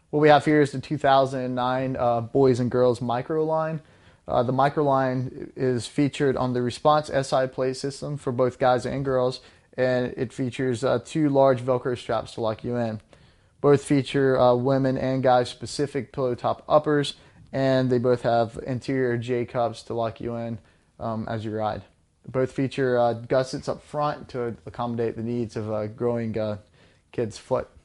What we have here is the 2009 Boys and Girls Micro line. The Micro line is featured on the Response SI play system for both guys and girls, and it features two large Velcro straps to lock you in. Both feature women and guys specific pillow top uppers, and they both have interior J cups to lock you in as you ride. Both feature gussets up front to accommodate the needs of a growing kid's foot.